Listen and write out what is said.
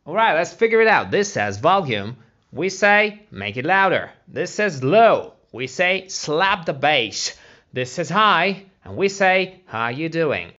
Alright, let's figure it out. This says volume. We say make it louder. This says low. We say slap the bass. This says hi, and we say how you doing.